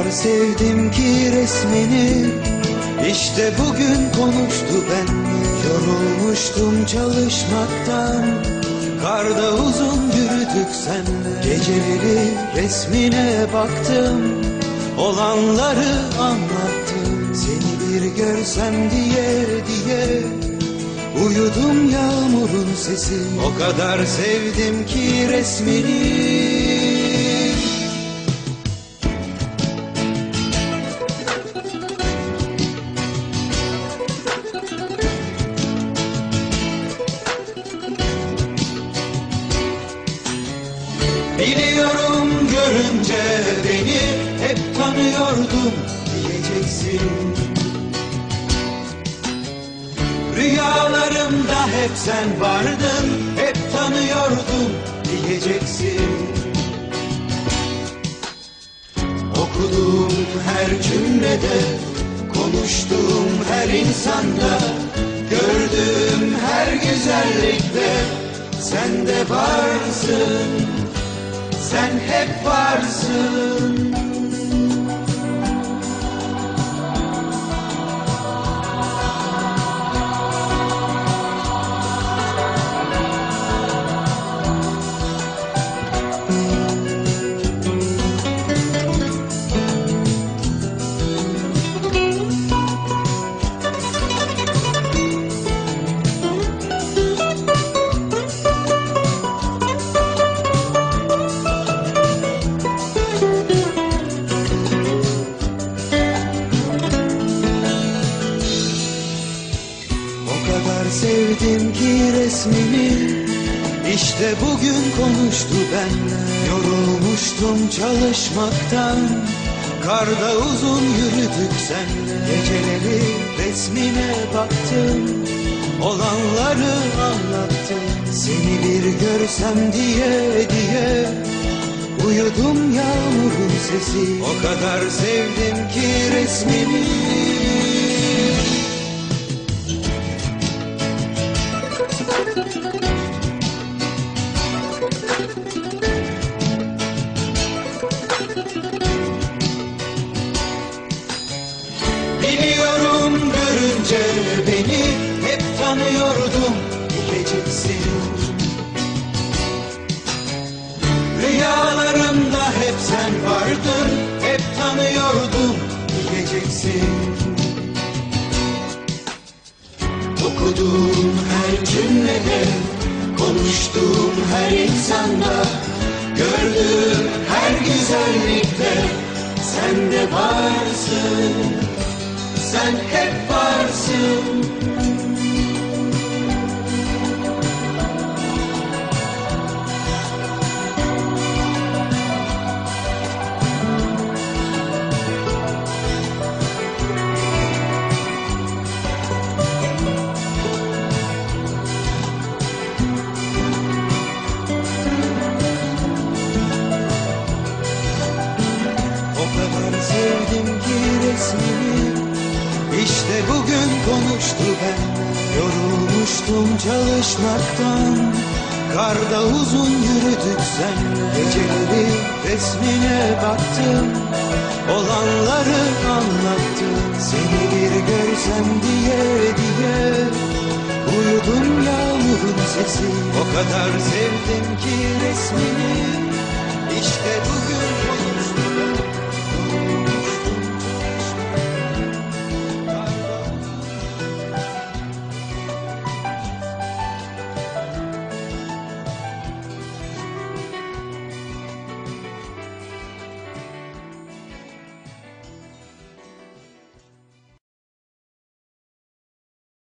sevdim ki resmini, işte bugün konuştu benimle. Yorulmuştum çalışmaktan, karda uzun yürüdük senle. Geceleri resmine baktım, olanları anlattım. Seni bir görsem diye uyudum yağmurun sesi. O kadar sevdim ki resmini. Biliyorum görünce beni hep tanıyordum diyeceksin. Rüyalarımda hep sen vardın, hep tanıyordum diyeceksin. Okuduğum her cümlede, konuştuğum her insanda, gördüğüm her güzellikte sen de varsın, sen hep varsın. Sevdim ki resmini, işte bugün konuştu benimle. Yorulmuştum çalışmaktan, karda uzun yürüdük senle. Geceleri resmine baktım, olanları anlattım. Seni bir görsem diye uyudum yağmurun sesi. O kadar sevdim ki resmini. Biliyorum görünce beni hep tanıyordum diyeceksin. Rüyalarımda hep sen vardın, hep tanıyordum diyeceksin. Okuduğum her cümlede, konuştuğum her insanda, gördüğüm her güzellikte sen de varsın, sen hep varsın. Sevdim ki resmini, işte bugün konuştu benimle. Yorulmuştum çalışmaktan, karda uzun yürüdük senle. Geceleri resmine baktım, olanları anlattım. Seni bir görsem diye uyudum yağmurun sesi. O kadar sevdim ki resmini, işte bugün